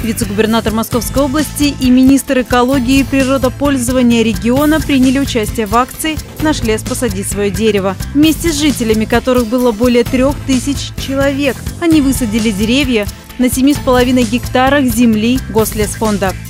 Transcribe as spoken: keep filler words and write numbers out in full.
Вице-губернатор Московской области и министр экологии и природопользования региона приняли участие в акции «Наш лес, посади свое дерево». Вместе с жителями, которых было более трех тысяч человек, они высадили деревья на семи с половиной гектарах земли Гослесфонда.